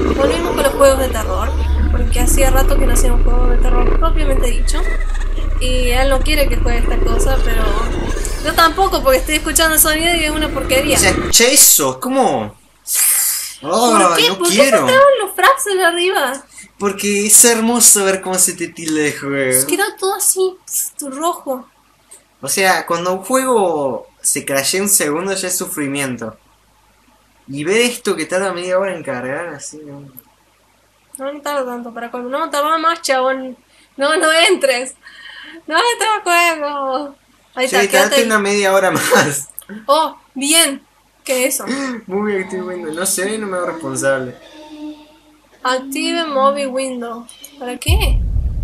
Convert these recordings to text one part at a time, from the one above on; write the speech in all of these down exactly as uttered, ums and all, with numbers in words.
Volvimos con los juegos de terror, porque hacía rato que no hacíamos juegos de terror propiamente dicho. Y él no quiere que juegue esta cosa, pero yo tampoco, porque estoy escuchando el sonido y es una porquería. O sea, escucha eso, ¿cómo? Oh, ¿Por qué? no ¿Por qué quiero. faltaban los fraps de arriba? Porque es hermoso ver cómo se te tilda el juego. Queda todo así, pst, rojo. O sea, cuando un juego se crashea un segundo ya es sufrimiento. Y ver esto que tarda media hora en cargar, así, ¿no? No, no tarda tanto para colmo. No, tarda más, chabón. No, no entres. No entres al juego. Ahí está, Sí, quédate quédate ahí. una media hora más. Oh, bien. ¿Qué es eso? Muy bien, estoy viendo. No sé, no me hago responsable. Active Movie Window. ¿Para qué?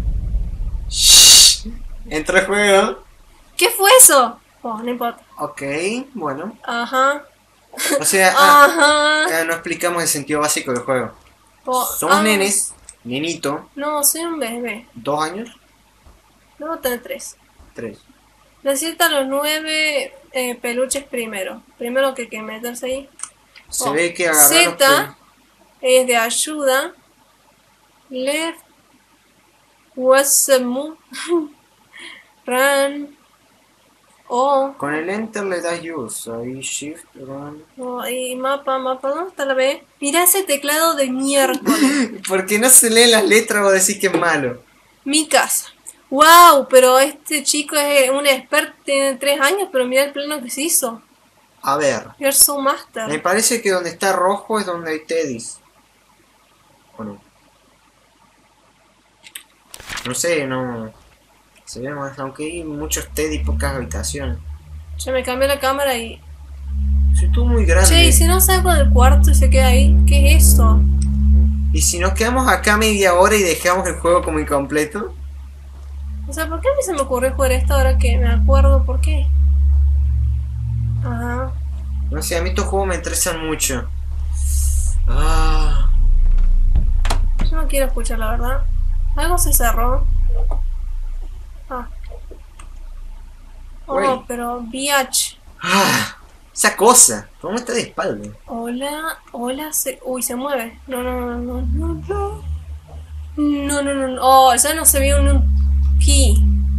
Shh. Entra el juego. ¿Qué fue eso? Oh, no importa. Ok, bueno. Ajá. O sea, ah, Ajá. ah, no explicamos el sentido básico del juego. Oh, Somos ah, nenes, nenito, No, soy un bebé. dos años, Debo tener tres. tres. Necesita los nueve eh, peluches primero. Primero que hay que meterse ahí. Se Oh, ve que agarrar los Z es de ayuda. Left was a move. Run. O. pe- Con el enter le das use, ahí shift, run. Oh, y mapa, mapa. ¿Dónde está la B? Mirá ese teclado de miércoles. Porque no se leen las letras o decís que es malo. Mi casa. Wow, pero este chico es un experto, tiene tres años, pero mira el plano que se hizo. A ver, You're so me master. parece que donde está rojo es donde hay teddys. ¿O no? No sé, no. Se ve más, aunque hay muchos teddy y pocas habitaciones. Yo me cambié la cámara y... Eso estuvo muy grande. Che, ¿y si no salgo del cuarto y se queda ahí? ¿Qué es eso? ¿Y si nos quedamos acá media hora y dejamos el juego como incompleto? O sea, ¿por qué a mí se me ocurrió jugar esto ahora que me acuerdo? ¿Por qué? Ajá. No sé, a mí estos juegos me interesan mucho. Ah, Yo no quiero escuchar, la verdad. Algo se cerró. Ah. Oh, Güey. pero biatch. ah, esa cosa. ¿Cómo está de espalda? Hola, hola, se... Uy, se mueve. No, no, no, no, no, no. No, no, no, no. Oh, ya no se vio un, un key.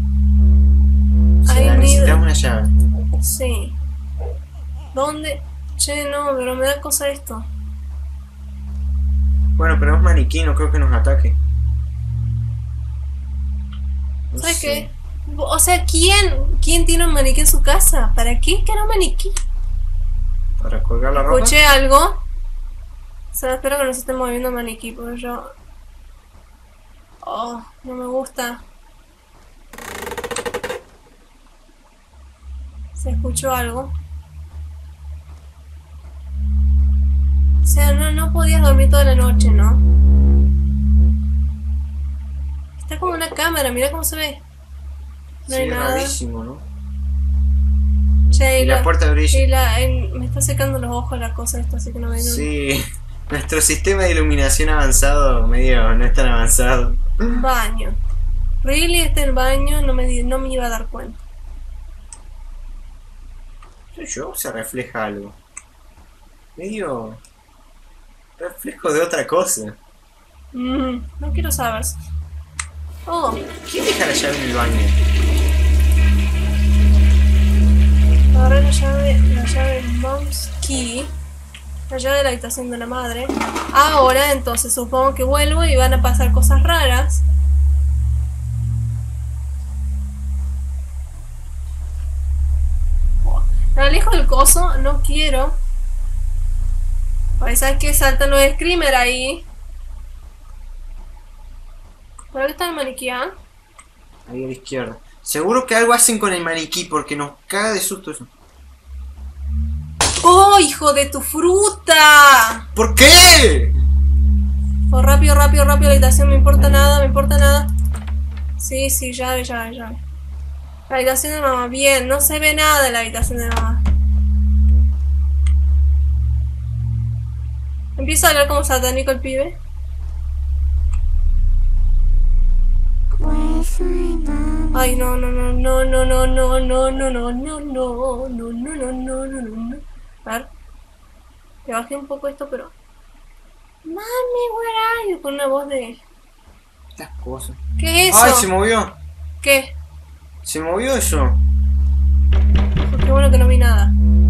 O sea, I need- necesitamos una llave. Sí. ¿Dónde? Che, no, pero me da cosa esto. Bueno, pero es maniquí, no creo que nos ataque. No ¿Sabes sé. qué? O sea, ¿quién, ¿quién tiene un maniquí en su casa? ¿Para qué quiero un maniquí? Para colgar la ropa. Escuché algo. O sea, espero que no se esté moviendo el maniquí, porque yo... Oh, no me gusta. Se escuchó algo. O sea, no, no podías dormir toda la noche, ¿no? Está como una cámara, mira cómo se ve. No Sí, hay es nada. rarísimo, ¿no? Che, Y la puerta brilla. y la- el- me está secando los ojos la cosa esta, así que no me ayuda. Sí. Nuestro sistema de iluminación avanzado, medio, no es tan avanzado. Baño. Really, este es el baño, no me, di- no me iba a dar cuenta. ¿Soy yo o se refleja algo? Medio... reflejo de otra cosa. Mm, no quiero saber. Oh, ¿Quién deja la llave en el baño? agarré la llave, la llave Mom's Key. La llave de la habitación de la madre. Ahora, entonces, supongo que vuelvo y van a pasar cosas raras. Me alejo del coso, no quiero. Porque sabes que saltan los screamers ahí. ¿Por qué está el maniquí? ¿Ah? Ahí a la izquierda. Seguro que algo hacen con el maniquí porque nos caga de susto eso. ¡Oh, hijo de tu fruta! ¿Por qué? Oh, rápido, rápido, rápido, la habitación, me importa nada, me importa nada. Sí, sí, llave, llave, llave. La habitación de mamá, bien, no se ve nada en la habitación de mamá. Empieza a hablar como satánico el pibe. Ay, no, no, no, no, no, no, no, no, no, no, no, no, no, no, no, no, no, no, no. A ver. Le bajé un poco esto, pero... Mami, where are you? Con una voz de... Estas cosas. ¿Qué es eso? ¡Ay, se movió! ¿Qué? Se movió eso. Oh, qué bueno que no vi nada.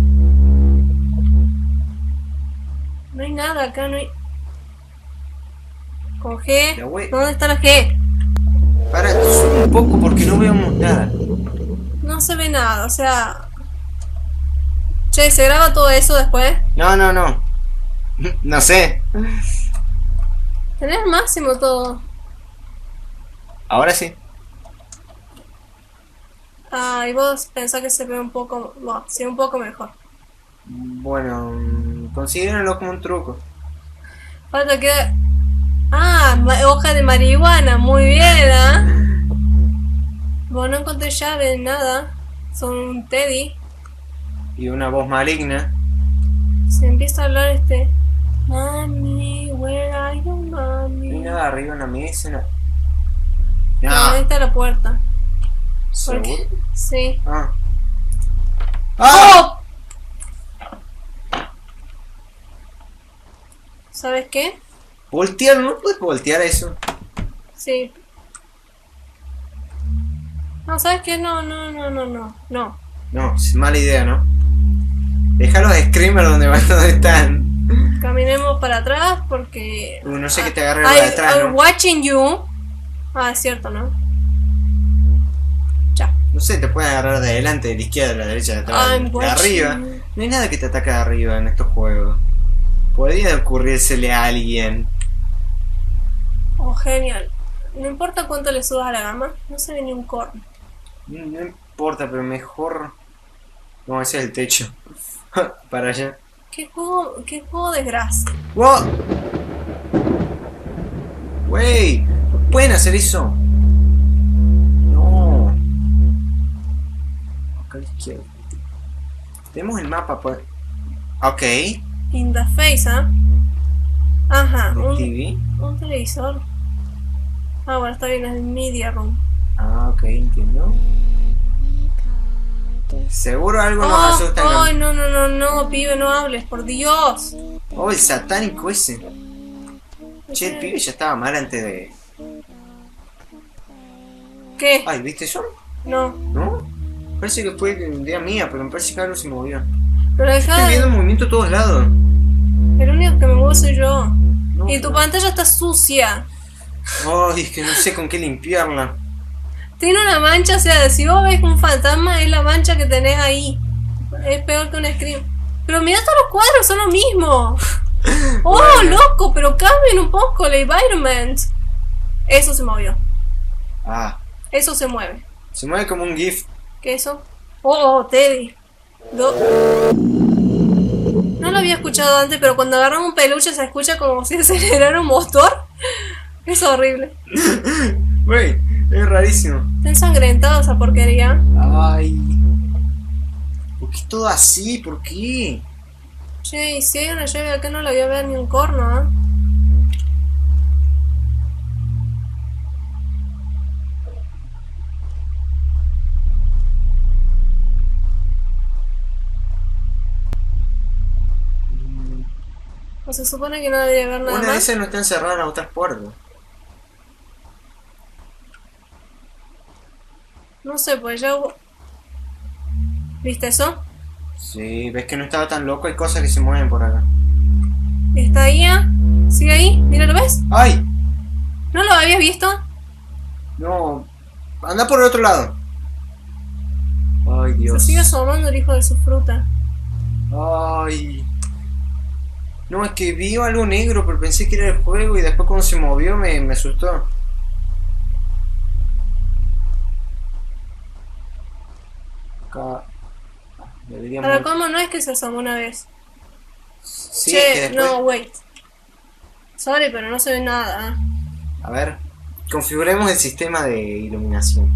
No hay nada acá, no hay... Con G. La we- ¿Dónde está la G? Para, sube un poco porque no vemos nada. No se ve nada, o sea... Che, ¿se graba todo eso después? No, no, no. No sé. Tenés el máximo todo. Ahora sí. Ah, y vos pensás que se ve un poco... Bueno, sí, un poco mejor. Bueno, mm, considérenlo como un truco. Falta que... Ah, ma- hoja de marihuana, muy bien, ¿ah? Bueno, no encontré llave, nada. Son un Teddy. Y una voz maligna. Se empieza a hablar este... Mami, where are you, mami? No hay nada arriba en la mesa. No. No, Ah, ahí está la puerta. ¿Por qué? ¿seguro? Sí. Ah. ¡Ah! ¡Oh! ¿Sabes qué? Voltear, ¿no puedes voltear eso? Sí. No, ¿sabes qué? No, no, no, no, no. No. No, es mala idea, ¿no? Deja los screamers donde van, donde están. Caminemos para atrás porque... Uy, no sé qué te agarre I- de atrás, I'm ¿no? watching you. Ah, es cierto, ¿no? Ya. No sé, te pueden agarrar de adelante, de la izquierda, de la derecha, de atrás, I'm de watching arriba. you. No hay nada que te ataque de arriba en estos juegos. Podría ocurrírsele a alguien. Oh, genial. No importa cuánto le subas a la gama, no se ve ni un corno. No, no importa, pero mejor... No, ese es el techo. Para allá. ¿Qué juego, qué juego de grasa? ¡Wow! ¡Wey! ¿No pueden hacer eso? No. Acá a la izquierda. Tenemos el mapa, pues. Ok. In the face, ¿ah? Ajá, ¿De un, T V? un televisor. Ah, bueno, está bien, es el media room. Ah, ok, entiendo. Seguro algo nos Oh, asusta. ay, no, no, no, no, pibe, no hables, por Dios. Oh, el satánico ese. Che, el pibe ya estaba mal antes de... ¿Qué? Ay, ¿viste eso? No, ¿No? Parece que fue idea mía, pero me parece que algo se movió. pero Estoy dejá, viendo movimiento a todos lados. el único que me muevo soy yo. No, Y tu no. pantalla está sucia. Ay, es que no sé con qué limpiarla. Tiene una mancha, o sea, si vos ves un fantasma, es la mancha que tenés ahí. Es peor que un scream. Pero mira, todos los cuadros son lo mismo. Oh, Bueno. loco, pero cambien un poco el environment. Eso se movió. Ah, Eso se mueve. se mueve como un GIF. ¿Qué eso? Oh, oh, Teddy. Do- No lo había escuchado antes, pero cuando agarran un peluche se escucha como si acelerara un motor. Es horrible. Wey, es rarísimo. Está ensangrentado esa porquería. Ay. ¿Por qué todo así? ¿Por qué? Che, y si hay una llave acá no la voy a ver ni un corno, ¿ah? O se supone que no debería haber nada Una de más. esas no está encerrada en las otras puertas. No sé, pues ya hubo... ¿Viste eso? Sí, ves que no estaba tan loco, hay cosas que se mueven por acá. ¿Está ahí? ¿Ah? ¿Sigue ahí? Mira, ¿lo ves? ¡Ay! ¿No lo habías visto? No. Anda por el otro lado. Ay, Dios. Se sigue asomando el hijo de su fruta. Ay. No, es que vi algo negro, pero pensé que era el juego y después cuando se movió me, me asustó. Acá. Deberíamos... Ahora, ¿cómo no es que se asomó una vez? Sí, Che, que después... no, wait. Sorry, pero no se ve nada. ¿Ah? A ver, configuremos el sistema de iluminación.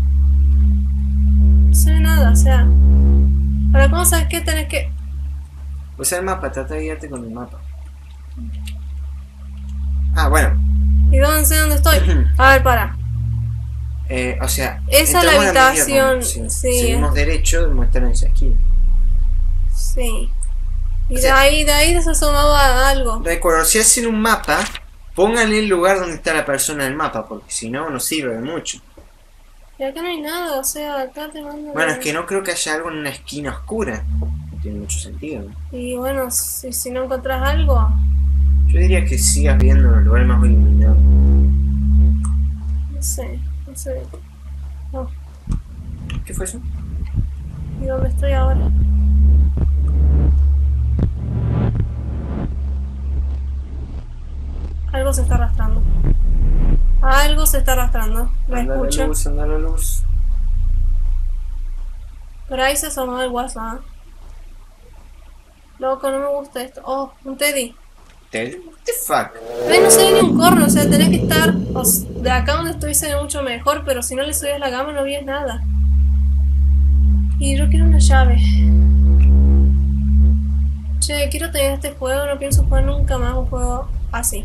No se ve nada, o sea... Ahora, ¿cómo sabes qué tenés que...? Usa el mapa, trata de guiarte con el mapa. Ah, bueno. ¿Y dónde sé dónde estoy? A ver, para. Eh, o sea, Esa es la entramos a media habitación, room, sí. Seguimos derecho, muestran esa esquina. Sí. Y O de sea, ahí, de ahí se asomaba algo. recuerdo, si hacen un mapa, pónganle el lugar donde está la persona en el mapa, porque si no, no sirve de mucho. Y acá no hay nada, o sea, acá te mando... Bueno, es que no creo que haya algo en una esquina oscura. No tiene mucho sentido, ¿no? Y bueno, si, si no encontrás algo... Yo diría que sigas viendo en el lugar más iluminado. No sé, no sé. No, ¿Qué fue eso? ¿y dónde estoy ahora? Algo se está arrastrando. Algo se está arrastrando. Lo Anda la escucho. luz, anda la luz. Por ahí se asomó el WhatsApp. Loco, no me gusta esto. Oh, un Teddy. Ted, what the fuck? Ay, no se ve ni un corno, o sea, tenés que estar... o s- de acá donde estoy se ve mucho mejor, pero si no le subías la gama no veías nada. Y yo quiero una llave. Che, quiero tener este juego, no pienso jugar nunca más un juego así.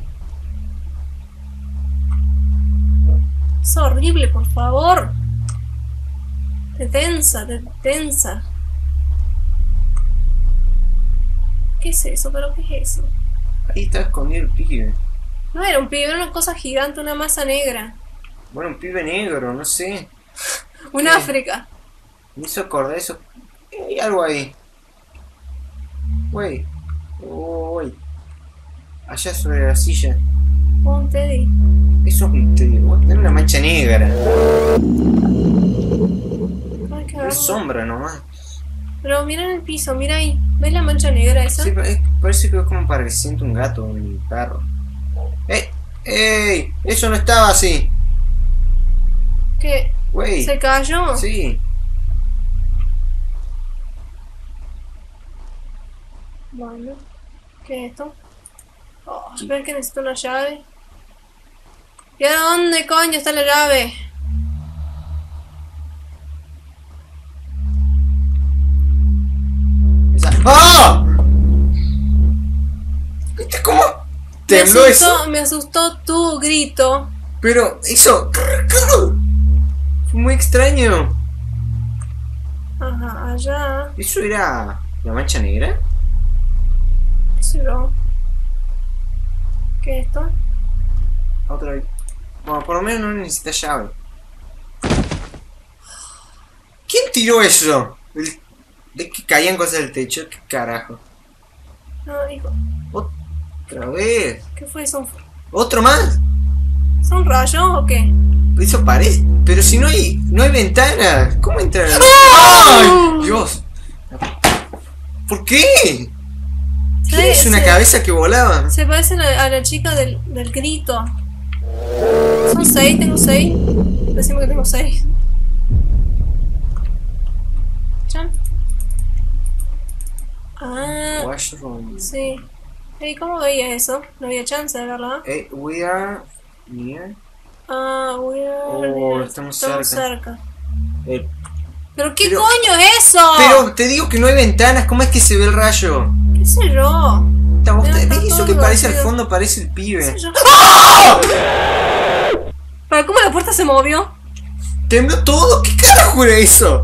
Es horrible, por favor. Te tensa, te tensa. ¿Qué es eso? ¿Pero qué es eso? Ahí está escondido el pibe. No era un pibe, era una cosa gigante, una masa negra. Bueno, un pibe negro, no sé. Un ¿Qué? África. Me hizo acordar eso. Hay algo ahí. Wey. Uy. Allá sobre la silla. Oh, un Teddy. Eso es un te- oh, tiene una mancha negra. Ay, qué Es horror. sombra nomás. Pero mira en el piso, mira ahí. ¿Ves la mancha negra esa? Sí, pero es- parece que es como para que se siente un gato o un perro. ¡Ey! ¡Ey! Eso no estaba así. ¿Qué? Wey. ¿Se cayó? Sí. Bueno. ¿Qué es esto? Oh, espera que necesito una llave. ¿Y a dónde coño está la llave? Esa- ¡Ah! ¿Viste cómo Me tembló eso? asustó, me asustó tu grito. Pero eso fue muy extraño. Ajá, allá. ¿Eso era la mancha negra? ¿Qué sé yo? ¿Qué es esto? Otra vez. Bueno, por lo menos no necesita llave. ¿Quién tiró eso? El- ¿De que caían cosas del techo? ¿Qué carajo? No, hijo. Otra vez. ¿Qué fue eso? ¿Otro más? ¿Son rayos o qué? Eso parece. Pero si no hay. No hay ventana. ¿Cómo entrar? ¡Ah! ¡Ay! Dios. ¿Por qué? Sí, ¿Tienes una sí. cabeza que volaba? Se parece a la, a la chica del, del grito. Son seis, tengo seis. Decimos que tengo seis. ¿Chan? Ah, Washroom. sí. Hey, ¿cómo veía eso? No había chance de verla. Eh, we are near. Ah, we're Oh, near. estamos cerca. cerca. Eh, ¿Pero qué Pero- coño es eso? pero te digo que no hay ventanas. ¿Cómo es que se ve el rayo? ¿Qué sé yo? Esta voz- Pero está ¿Ves eso todo que parece al torcido. fondo? Parece el ¿Qué pibe. sé yo? ¿Para cómo la puerta se movió? Tembló todo. ¿Qué carajo era eso?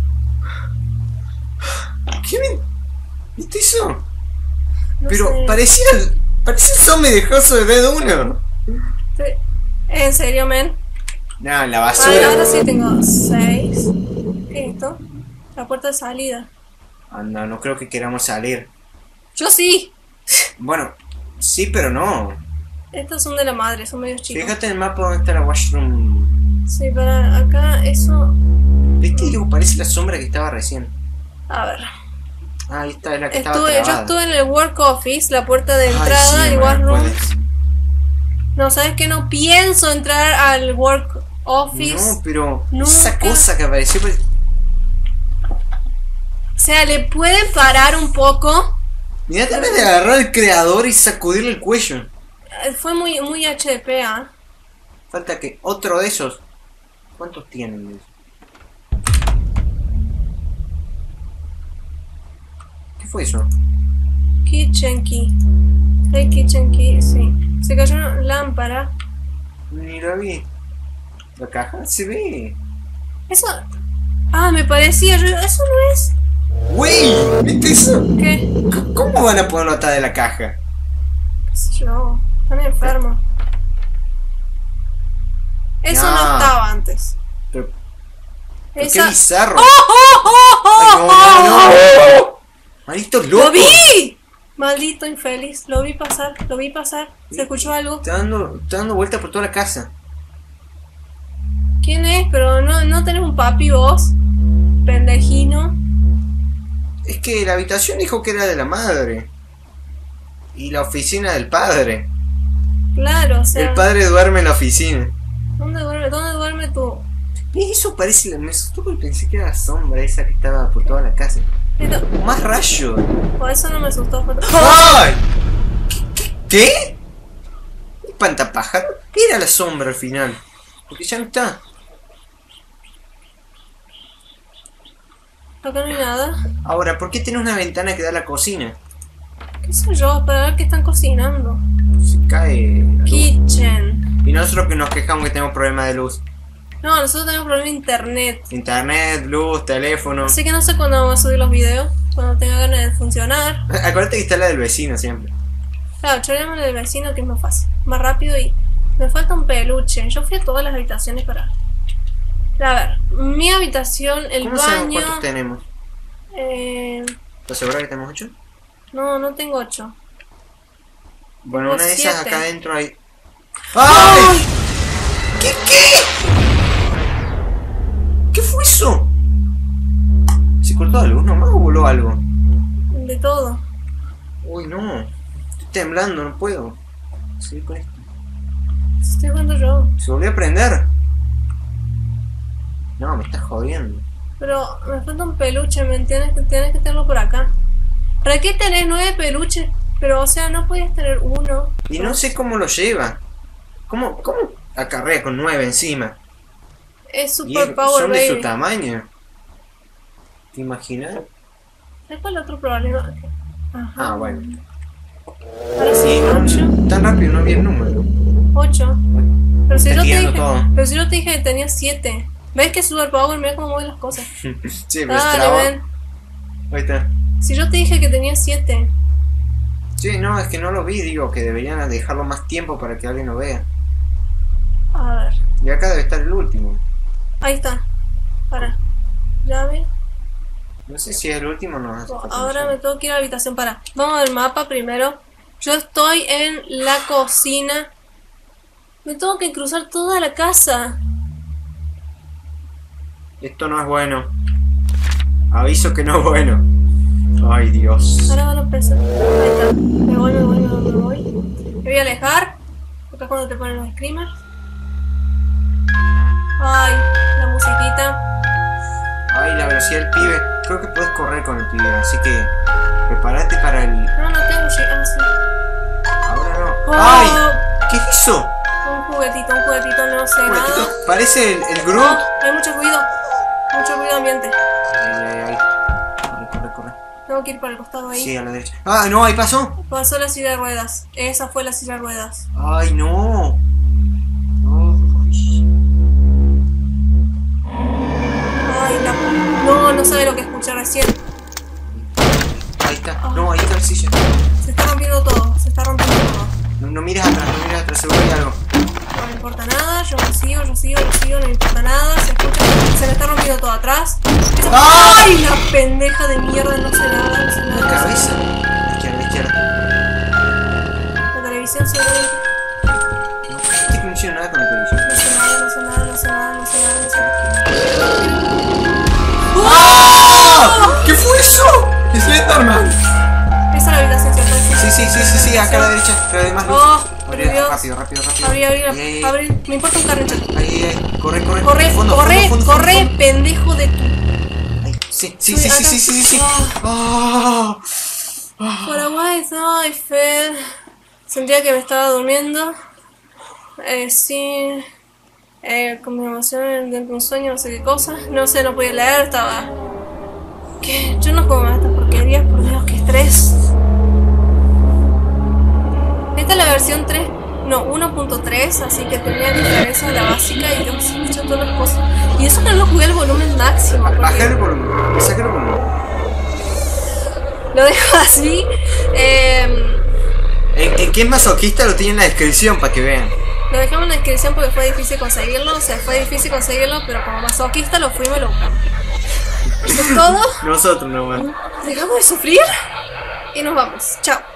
¿Qué me... ¿Viste eso? No Pero sé. parecía el... Parecía el zombie de House of the Dead uno. Te- ¿En serio, men? No, en la Vale, basura. ahora sí tengo seis. ¿Qué es esto? La puerta de salida. Ah, no, no creo que queramos salir. Yo sí. Bueno, sí, pero no. Estos son de la madre, son medio chicos. Fíjate en el mapa donde está la washroom. Sí, para acá eso... ¿Viste? Digo, parece la sombra que estaba recién. A ver. Ah, ahí está, es la que estaba Estuve, yo trabada. estuve en el work office, la puerta de Ay, entrada, sí, el me washroom. acuerdo. No, ¿sabes qué? No pienso entrar al work office. No, pero Nunca. esa cosa que apareció... pare- O sea, ¿le pueden parar un poco? Me da ganas de agarrar al creador y sacudirle el cuello. Eh, Fue muy, muy H D P, ¿ah? Falta que otro de esos... ¿Cuántos tienen de esos? ¿Qué fue eso? Kitchen key. El kitchen key, sí. Se cayó una lámpara. Ni la vi. La caja se ve. Eso... Ah, me parecía, yo, eso no es... Wey, ¿viste eso? ¿Qué? C- ¿Cómo van a ponerlo atrás de la caja? ¿Qué sé yo? Están enfermos. Eso no, No. estaba antes. Pero, pero Esa... qué bizarro. ¡Oh, oh, oh, oh, Ay, no, no, no. oh! Malditos locos. ¡Lo vi! Maldito infeliz. Lo vi pasar, lo vi pasar. ¿Se escuchó algo? Está dando, está dando vueltas por toda la casa. ¿Quién es? Pero no, no tenés un papi vos. Pendejino. Es que la habitación dijo que era de la madre. Y la oficina del padre. Claro, o sea. El padre duerme en la oficina. ¿Dónde duerme? ¿Dónde duerme tú? Y eso parece, me asustó porque pensé que era la sombra esa que estaba por toda la casa. Esto- Más rayo. Por eso no me asustó. fue- ¡Ay! ¿Qué? ¿Qué? ¿Un espantapájaro? Era la sombra al final. Porque ya no está. Acá no hay nada. Ahora, ¿por qué tiene una ventana que da a la cocina? ¿Qué sé yo? Para ver qué están cocinando. Se cae la luz. Kitchen. Y nosotros que nos quejamos que tenemos problemas de luz. No, nosotros tenemos problema de internet. Internet, luz, teléfono. Así que no sé cuándo vamos a subir los videos. Cuando tenga ganas de funcionar. Acuérdate que está la del vecino siempre. Claro, choreamos del vecino que es más fácil. Más rápido y... Me falta un peluche. Yo fui a todas las habitaciones para... A ver, mi habitación, el ¿Cómo sabemos baño... cuántos tenemos? Eh... ¿Estás segura que tenemos ocho? No, no tengo ocho. Bueno, Tengo una de esas siete. acá adentro hay... ¡Ay! ¿Qué, qué? ¿Qué fue eso? ¿Se cortó la luz nomás o voló algo? De todo. Uy, no. Estoy temblando, no puedo seguir con esto. Estoy jugando yo. ¿Se volvió a prender? No, me estás jodiendo. Pero me falta un peluche, ¿me entiendes? Que tienes que tenerlo por acá. ¿Para qué tenés nueve peluches? Pero, o sea, no puedes tener uno. Y no sé cómo lo lleva. ¿Cómo, cómo acarrea con nueve encima? Es Y super es- power son de su baby. tamaño. ¿Te imaginas? ¿Sabes cuál es el otro problema? Ajá. Ah, bueno. Ahora sí, Sí, no, ocho. tan rápido no vi el número. ocho. Pero si Está yo te tirando dije. todo. Pero si yo te dije que tenía siete. ¿Ves que es super power? Mira cómo mueven las cosas. Sí, pero se Dale, trabó. ven. Ahí está. Si yo te dije que tenía siete. Sí, no, es que no lo vi, digo que deberían dejarlo más tiempo para que alguien lo vea. A ver. Y acá debe estar el último. Ahí está. Para. Llave. No sé si es el último o no. hace falta Ahora me mencionar. tengo que ir a la habitación. Para. Vamos al mapa primero. Yo estoy en la cocina. Me tengo que cruzar toda la casa. Esto no es bueno. Aviso que no es bueno. Ay, Dios. Ahora van a empezar. Ahí está. Me voy, me voy, me voy, me voy. Me voy a alejar. Acá es cuando te ponen los screamers. Ay, la musiquita. Ay, la velocidad del pibe. Creo que puedes correr con el pibe, así que prepárate para el... No, no tengo shit. Ah, sí. Ahora no. Oh, ¡Ay! ¿Qué es eso? Un juguetito, un juguetito, no sé nada. Juguetito. Parece el, el Groot. Oh, hay mucho ruido. Mucho ruido ambiente. Ay, ay, ay. Corre, corre, corre. Tengo que ir para el costado ahí. Sí, a la derecha. Ah, no, ahí pasó. Pasó la silla de ruedas. Esa fue la silla de ruedas. Ay, no. No. Ay, la... No, no sabe lo que escuché recién. Ahí está. No, ahí está la silla. Se está rompiendo todo. Se está rompiendo todo. No, no mires atrás, no mires atrás, seguro hay algo. No me importa nada. Yo lo sigo, yo sigo, yo sigo. No me importa nada. Se escucha. Se me está rompiendo todo atrás. Eso- ¡Ah! ¡Ay, la pendeja de mierda! No sé nada, no sé La nada. cabeza. Izquierda, izquierda. La televisión se ve. No, este que no hicieron nada con la televisión. No sé nada, no sé nada, no sé nada, no sé nada, no sé nada. ¡Ah! ¿Qué fue eso? ¡Slenderman! Esa es la habitación, ¿cierto? Sí, sí, sí, sí, sí, acá a la derecha, pero además luz. Oh, Abrí, por Dios. rápido, rápido, rápido. Abrí, abrí, Ahí, ahí, abrí. Me importa un carrito. ahí, ahí, ahí. Corre, corre. Corre, Fondo, corre, fondo, fondo, corre, fondo. pendejo de tu. Ahí, sí, sí, Uy, sí, sí, acá. sí, sí, sí. Ah. Ah. Paraguay, ay, Fed. Sentía que me estaba durmiendo. Eh, sí. Eh, con mi emoción dentro de un sueño, no sé qué cosa. No sé, no podía leer, estaba. ¿Qué? Yo no como estas porquerías, por Dios, qué estrés. Esta es la versión tres, no, uno punto tres, así que tenía diferencia de la básica y yo se escucho todas las cosas. Y eso que no jugué el volumen máximo. porque- Bajá el volumen, saca el volumen. Lo dejo así. Eh, El, el que es masoquista lo tiene en la descripción para que vean. lo dejamos en la descripción porque fue difícil conseguirlo. O sea, fue difícil conseguirlo, pero como masoquista lo fuimos y lo buscamos. Eso es todo. Nosotros nomás. Dejamos de sufrir y nos vamos. Chao.